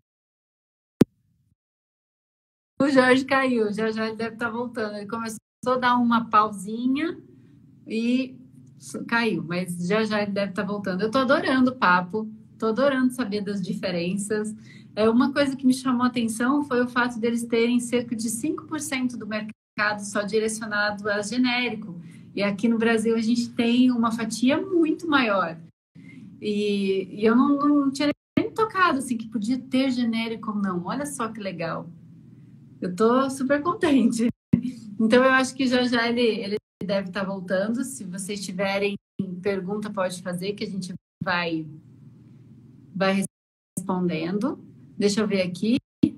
Speaker 1: O Jorge caiu, já já ele deve estar voltando. Ele começou a dar uma pausinha e caiu, mas já já ele deve estar voltando. Eu estou adorando o papo, estou adorando saber das diferenças. É, uma coisa que me chamou a atenção foi o fato deles terem cerca de cinco por cento do mercado só direcionado a genérico. E aqui no Brasil a gente tem uma fatia muito maior. E, e eu não, não tinha nem tocado assim, que podia ter genérico ou não. Olha só que legal. Eu estou super contente. Então eu acho que já já ele, ele deve estar voltando. Se vocês tiverem pergunta, pode fazer, que a gente vai, vai respondendo. Deixa eu ver aqui.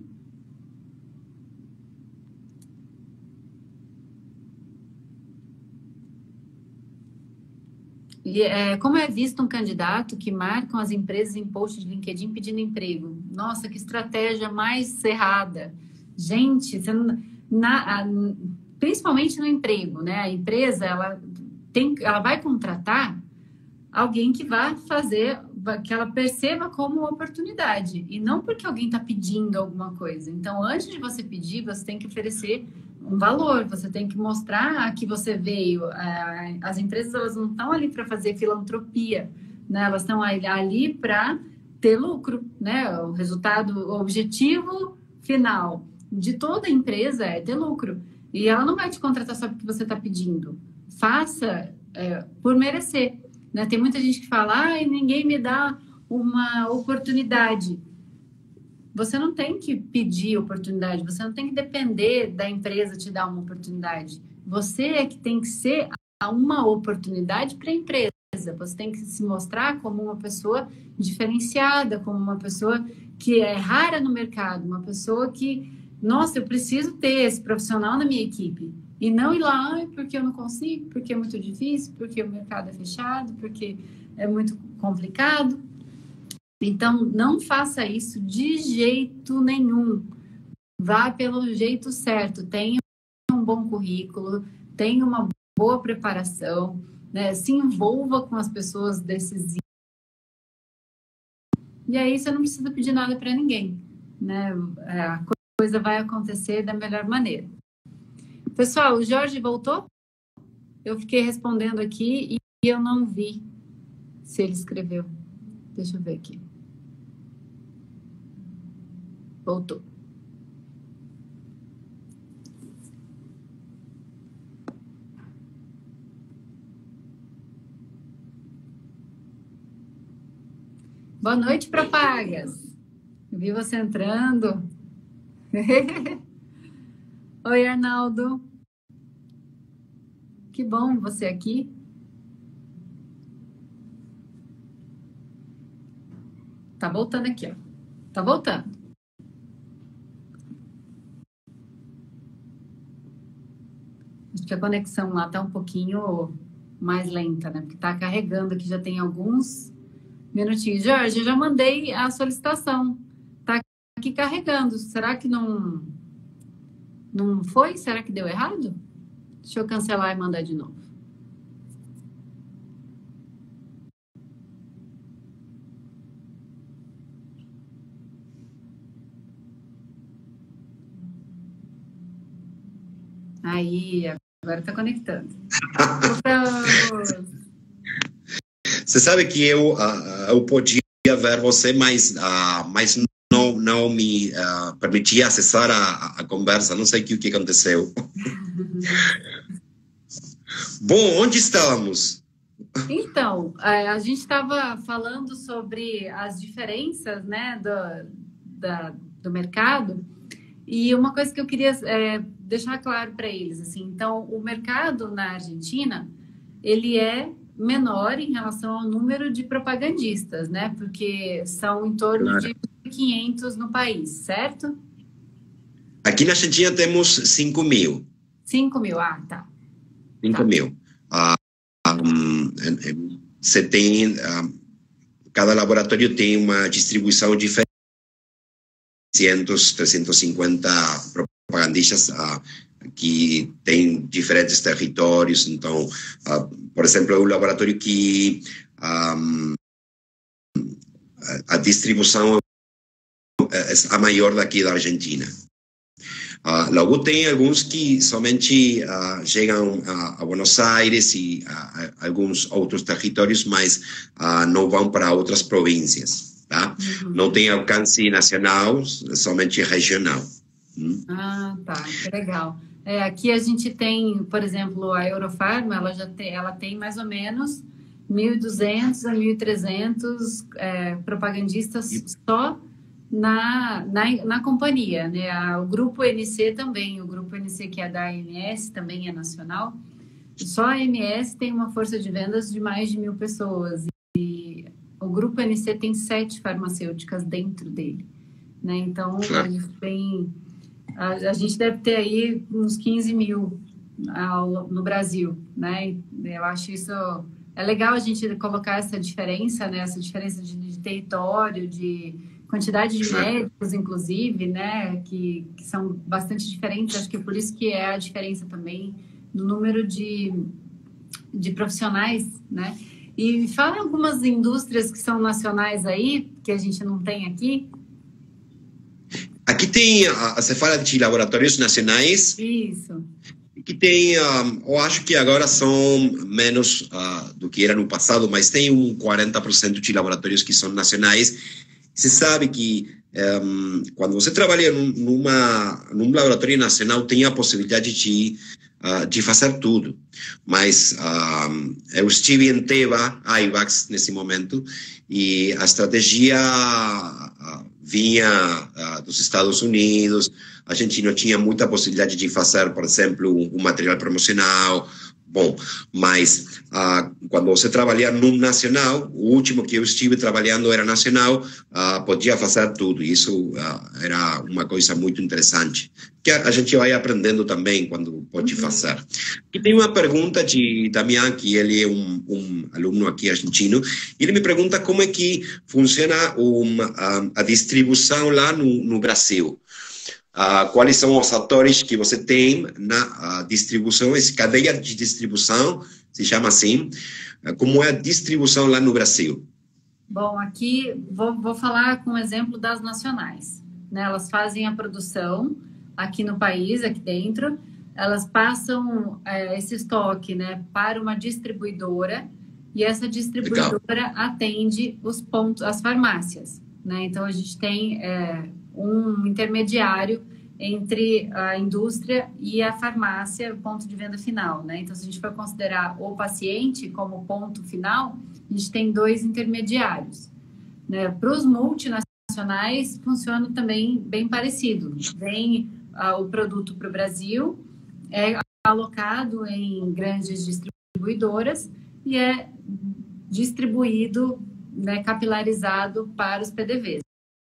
Speaker 1: Como é visto um candidato que marcam as empresas em posts de LinkedIn pedindo emprego? Nossa, que estratégia mais errada. Gente, você não, na, a, principalmente no emprego, né? A empresa, ela, tem, ela vai contratar alguém que vai fazer, que ela perceba como uma oportunidade. E não porque alguém está pedindo alguma coisa. Então, antes de você pedir, você tem que oferecer um valor, você tem que mostrar que você veio. As empresas, elas não estão ali para fazer filantropia, né? Elas estão ali para ter lucro, né? O resultado, o objetivo final de toda empresa é ter lucro. E ela não vai te contratar só porque você está pedindo. Faça é, por merecer, né? Tem muita gente que fala, ah, ninguém me dá uma oportunidade. Você não tem que pedir oportunidade, você não tem que depender da empresa te dar uma oportunidade. Você é que tem que ser uma oportunidade para a empresa. Você tem que se mostrar como uma pessoa diferenciada, como uma pessoa que é rara no mercado, uma pessoa que, nossa, eu preciso ter esse profissional na minha equipe. E não ir lá, ah, porque eu não consigo, porque é muito difícil, porque o mercado é fechado, porque é muito complicado. Então, não faça isso de jeito nenhum. vá pelo jeito certo, tenha um bom currículo, tenha uma boa preparação, né? Se envolva com as pessoas desses. E aí você não precisa pedir nada para ninguém, né? A coisa vai acontecer da melhor maneira. Pessoal, o Jorge voltou? Eu fiquei respondendo aqui e eu não vi se ele escreveu. Deixa eu ver aqui. Voltou. Boa noite, Propagas. Eu vi você entrando. Oi, Arnaldo. Que bom você aqui. Tá voltando aqui, ó. Tá voltando. Acho que a conexão lá tá um pouquinho mais lenta, né? Porque tá carregando aqui, já tem alguns minutinhos. Jorge, eu já mandei a solicitação. Tá aqui carregando. Será que não, não foi? Será que deu errado? Deixa eu cancelar e mandar de novo. Aí, agora tá conectando.
Speaker 2: Você sabe que eu, uh, eu podia ver você, mas, uh, mas não, não me uh, permitia acessar a, a conversa. Não sei o que, o que aconteceu. Bom, onde estávamos?
Speaker 1: Então, a gente estava falando sobre as diferenças, né, do, da, do mercado, e uma coisa que eu queria é, deixar claro para eles, assim, então, o mercado na Argentina, ele é menor em relação ao número de propagandistas, né, porque são em torno claro. de quinhentos no país, certo?
Speaker 2: Aqui na Argentina temos cinco mil.
Speaker 1: cinco mil, ah, tá.
Speaker 2: cinco mil. Ah, um, você tem, um, cada laboratório tem uma distribuição diferente, trezentos, trezentos e cinquenta propagandistas uh, que têm diferentes territórios. Então, uh, por exemplo, é um laboratório que um, a distribuição é a maior daqui da Argentina. Uh, logo tem alguns que somente uh, chegam a, a Buenos Aires e a, a alguns outros territórios, mas uh, não vão para outras províncias, tá? Uhum. Não tem alcance nacional, somente regional.
Speaker 1: Hum? Ah, tá, que legal. É, aqui a gente tem, por exemplo, a Eurofarma, ela já tem, ela tem mais ou menos mil e duzentos a mil e trezentos é, propagandistas e... só Na, na, na companhia, né? O Grupo N C também, o Grupo N C que é da A M S, também é nacional. Só a A M S tem uma força de vendas de mais de mil pessoas. E o Grupo N C tem sete farmacêuticas dentro dele, né? Então, a gente tem... A, a gente deve ter aí uns quinze mil ao, no Brasil, né? Eu acho isso... É legal a gente colocar essa diferença, né? Essa diferença de, de território, de... quantidade de médicos, inclusive, né, que, que são bastante diferentes. Acho que é por isso que é a diferença também no número de, de profissionais, né? E fala algumas indústrias que são nacionais aí, que a gente não tem aqui.
Speaker 2: Aqui tem, você fala de laboratórios nacionais.
Speaker 1: Isso.
Speaker 2: Que tem, um, eu acho que agora são menos uh, do que era no passado, mas tem um quarenta por cento de laboratórios que são nacionais. Você sabe que um, quando você trabalha num, numa, num laboratório nacional, tem a possibilidade de, uh, de fazer tudo. Mas uh, eu estive em Teva, Aivax, nesse momento, e a estratégia uh, vinha uh, dos Estados Unidos. A gente não tinha muita possibilidade de fazer, por exemplo, um, um material promocional. Bom, mas uh, quando você trabalha num nacional, o último que eu estive trabalhando era nacional, uh, podia fazer tudo. Isso uh, era uma coisa muito interessante, que a, a gente vai aprendendo também quando pode fazer. E tem uma pergunta de Damián, que ele é um, um aluno aqui argentino, e ele me pergunta como é que funciona uma, a, a distribuição lá no, no Brasil. uh, quais são os atores que você tem na uh, distribuição, essa cadeia de distribuição, se chama assim, uh, como é a distribuição lá no Brasil?
Speaker 1: Bom, aqui vou, vou falar com o exemplo das nacionais, né? Elas fazem a produção aqui no país, aqui dentro, elas passam é, esse estoque, né, para uma distribuidora, e essa distribuidora Legal. Atende os pontos, as farmácias, né? Então a gente tem é, um intermediário entre a indústria e a farmácia, o ponto de venda final, né? Então, se a gente for considerar o paciente como ponto final, a gente tem dois intermediários, né? Para os multinacionais, funciona também bem parecido. Vem ah, o produto para o Brasil, é alocado em grandes distribuidoras e é distribuído, né, capilarizado para os P D Vs.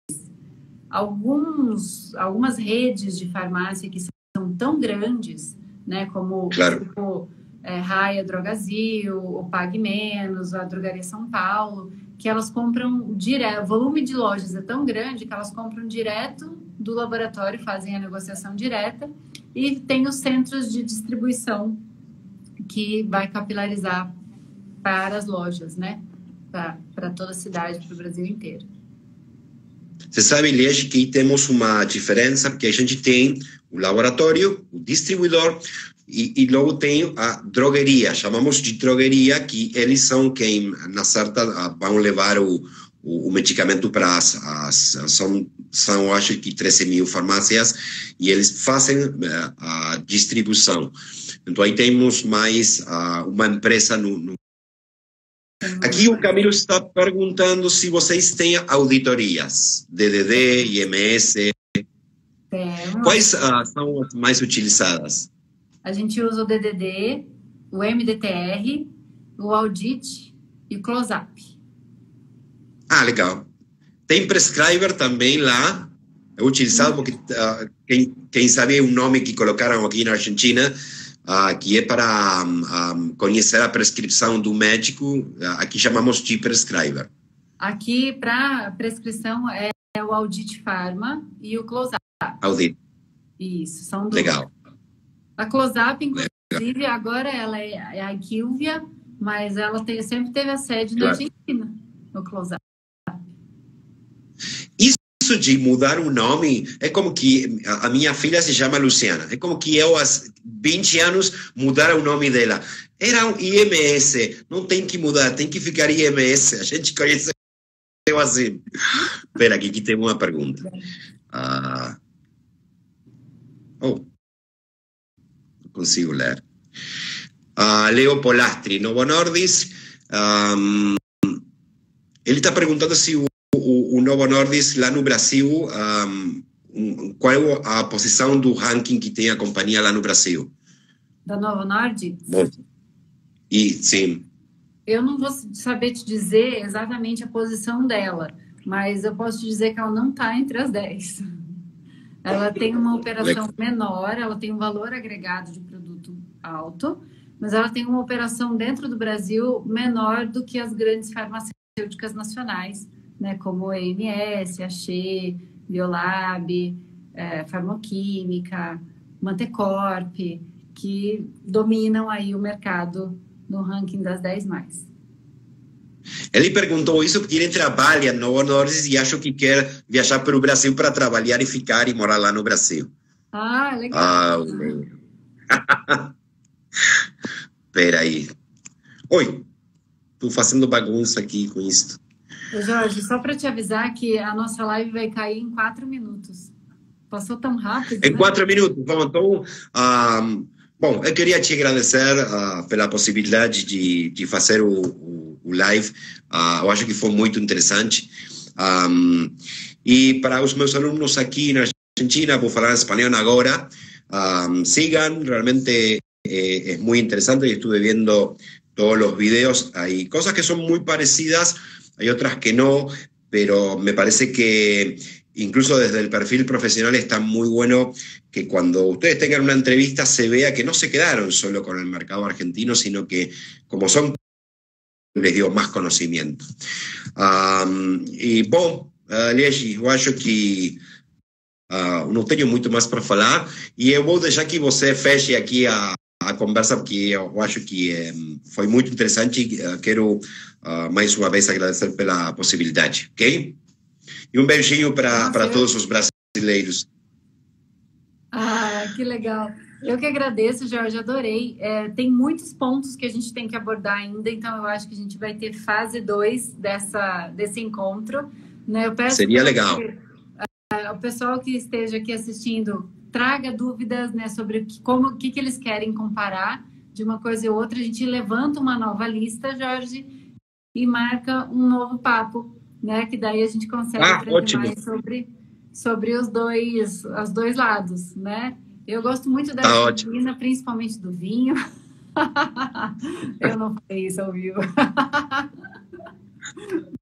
Speaker 1: Alguns, algumas redes de farmácia que são tão grandes, né, como
Speaker 2: claro.
Speaker 1: tipo, é, Raia Drogazil, o Pague Menos, a Drogaria São Paulo, que elas compram direto, o volume de lojas é tão grande que elas compram direto do laboratório, fazem a negociação direta, e tem os centros de distribuição que vai capilarizar para as lojas, né, para toda a cidade, para o Brasil inteiro.
Speaker 2: Você sabe, Liege, que temos uma diferença, porque a gente tem o laboratório, o distribuidor, e, e logo tem a drogueria, chamamos de drogueria, que eles são quem, na certa, vão levar o, o, o medicamento para as, as, são, são, acho que, treze mil farmácias, e eles fazem a, a distribuição. Então, aí temos mais a, uma empresa no, no Aqui o Camilo está perguntando se vocês têm auditorias, D D D, I M S.
Speaker 1: Temos.
Speaker 2: Quais uh, são as mais utilizadas?
Speaker 1: A gente usa o D D D, o M D T R, o Audit e o Close-Up.
Speaker 2: Ah, legal. Tem Prescriber também lá, é utilizado porque uh, quem, quem sabe o nome que colocaram aqui na Argentina, Uh, que é para um, um, conhecer a prescrição do médico, uh, aqui chamamos de prescriber.
Speaker 1: Aqui, para prescrição, é, é o Audit Pharma e o Close-Up.
Speaker 2: Audit.
Speaker 1: Isso, são dois.
Speaker 2: Legal.
Speaker 1: A Close-Up, inclusive, Legal. Agora ela é, é a IQVIA, mas ela tem, sempre teve a sede claro. Na Argentina, no Close-Up.
Speaker 2: Isso de mudar o nome é como que a minha filha se chama Luciana, é como que eu aos vinte anos mudar o nome dela. Era um I M S, não tem que mudar, tem que ficar I M S, a gente conhece assim. Espera, aqui, aqui tem uma pergunta. Uh... Oh, não consigo ler. Uh, Leo Polastri, Novo Nordisk, um, ele está perguntando se o O, o Novo Nordisk lá no Brasil, um, um, qual é a posição do ranking que tem a companhia lá no Brasil?
Speaker 1: Da Novo Nordisk?
Speaker 2: Bom, e, sim.
Speaker 1: Eu não vou saber te dizer exatamente a posição dela, mas eu posso te dizer que ela não está entre as dez. Ela tem uma operação menor, ela tem um valor agregado de produto alto, mas ela tem uma operação dentro do Brasil menor do que as grandes farmacêuticas nacionais, né, como a E M S, a Xê, Biolab, é, Farmoquímica, Mantecorp, que dominam aí o mercado no ranking das dez mais.
Speaker 2: Ele perguntou isso porque ele trabalha no Novo Nordisk e acho que quer viajar para o Brasil para trabalhar e ficar e morar lá no Brasil.
Speaker 1: Ah, legal.
Speaker 2: Ah, espera aí. Oi, estou fazendo bagunça aqui com isso.
Speaker 1: Jorge, só para te avisar que a nossa live vai cair em quatro minutos. Passou tão rápido.
Speaker 2: Em
Speaker 1: né?
Speaker 2: quatro minutos. Bom, então, um, bom, eu queria te agradecer uh, pela possibilidade de, de fazer o, o, o live. Uh, eu acho que foi muito interessante. Um, e para os meus alunos aqui na Argentina, vou falar espanhol agora. Um, sigan, realmente eh, es muy interesante. Yo estuve viendo todos los videos. Hay cosas que son muy parecidas. Hay otras que no, pero me parece que incluso desde el perfil profesional está muy bueno que cuando ustedes tengan una entrevista se vea que no se quedaron solo con el mercado argentino, sino que como son, les dio más conocimiento. Um, e, bom, uh, Liege, eu acho que Uh, não tenho muito mais para falar e eu vou deixar que você feche aqui a, a conversa, porque eu acho que um, foi muito interessante e uh, quero uh, mais uma vez agradecer pela possibilidade, ok? E um beijinho para todos os brasileiros.
Speaker 1: Ah, que legal. Eu que agradeço, Jorge, adorei. É, tem muitos pontos que a gente tem que abordar ainda, então eu acho que a gente vai ter fase dois dessa, desse encontro. Né? Eu peço
Speaker 2: Seria legal.
Speaker 1: Que, uh, o pessoal que esteja aqui assistindo traga dúvidas, né, sobre o que, como, o que, que eles querem comparar de uma coisa e outra. A gente levanta uma nova lista, Jorge, e marca um novo papo, né? Que daí a gente consegue
Speaker 2: ah,
Speaker 1: aprender
Speaker 2: ótimo.
Speaker 1: mais sobre, sobre os dois, os dois lados, né? Eu gosto muito da
Speaker 2: tá
Speaker 1: Argentina, principalmente do vinho. Eu não falei isso ao vivo.